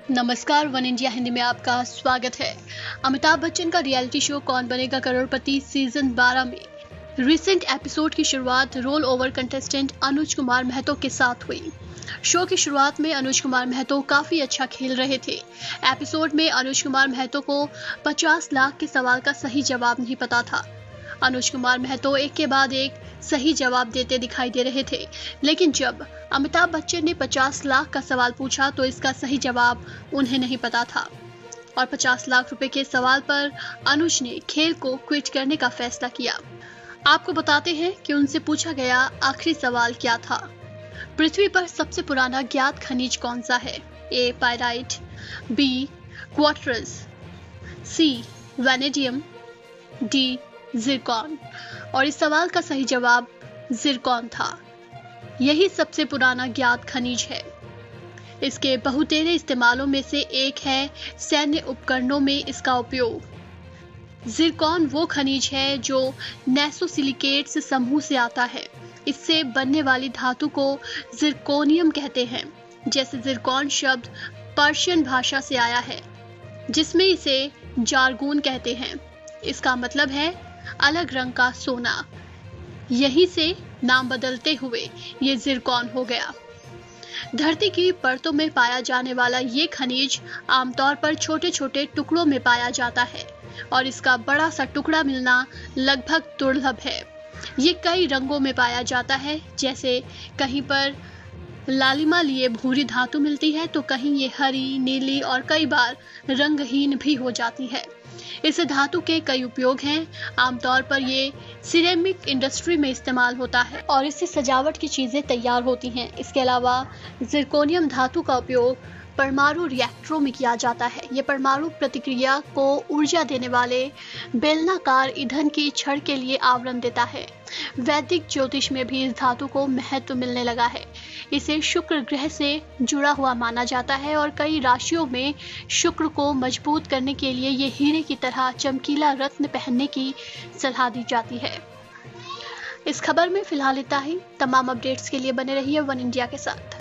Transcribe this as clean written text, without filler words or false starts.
नमस्कार, one India Hindi में आपका स्वागत है। अमिताभ बच्चन का रियलिटी शो कौन बनेगा करोड़पति सीजन 12 में रिसेंट एपिसोड की शुरुआत roll over contestant Anuj Kumar Mahato के साथ हुई। शो की शुरुआत में अनुज कुमार महतो काफी अच्छा खेल रहे थे। एपिसोड में अनुज कुमार महतो को 50 लाख के सवाल का सही जवाब नहीं पता था। अनुज कुमार महतो एक के बाद एक सही जवाब देते दिखाई दे रहे थे, लेकिन जब अमिताभ बच्चन ने 50 लाख का सवाल पूछा तो इसका सही जवाब उन्हें नहीं पता था और 50 लाख रुपए के सवाल पर अनुज ने खेल को क्विट करने का फैसला किया। आपको बताते हैं कि उनसे पूछा गया आखिरी सवाल क्या था। पृथ्वी पर सबसे पुराना ज्ञात खनिज कौन सा है? A pyrite, B quartz, C vanadium, D zircon. और इस सवाल का सही जवाब जिरकॉन था। यही सबसे पुराना ज्ञात खनिज है। इसके बहुतेरे इस्तेमालों में से एक है सैन्य उपकरणों में इसका उपयोग। जिरकॉन वो खनिज है जो नेसोसिलिकेट्स समूह से आता है। इससे बनने वाली धातु को जिरकोनियम कहते हैं। जैसे जिरकॉन शब्द पर्शियन भाषा से आया है, जिसमें इसे जारगून कहते हैं। इसका मतलब है अलग रंग का सोना। यहीं से नाम बदलते हुए ये जिरकॉन हो गया। धरती की परतों में पाया जाने वाला ये खनिज आमतौर पर छोटे छोटे टुकड़ों में पाया जाता है और इसका बड़ा सा टुकड़ा मिलना लगभग दुर्लभ है। ये कई रंगों में पाया जाता है, जैसे कहीं पर लालिमा लिए भूरी धातु मिलती है तो कहीं ये हरी, नीली और कई बार रंगहीन भी हो जाती है। इस धातु के कई उपयोग हैं। आमतौर पर ये सिरेमिक इंडस्ट्री में इस्तेमाल होता है और इससे सजावट की चीजें तैयार होती हैं। इसके अलावा जिरकोनियम धातु का उपयोग परमाणु रिएक्टरों में किया जाता है। ये परमाणु प्रतिक्रिया को ऊर्जा देने वाले बेलनाकार ईंधन की छड़ के लिए आवरण देता है। वैदिक ज्योतिष में भी इस धातु को महत्व मिलने लगा है। इसे शुक्र ग्रह से जुड़ा हुआ माना जाता है और कई राशियों में शुक्र को मजबूत करने के लिए ये हीरे की तरह चमकीला रत्न पहनने की सलाह दी जाती है। इस खबर में फिलहाल इतना ही। तमाम अपडेट्स के लिए बने रहिए वन इंडिया के साथ।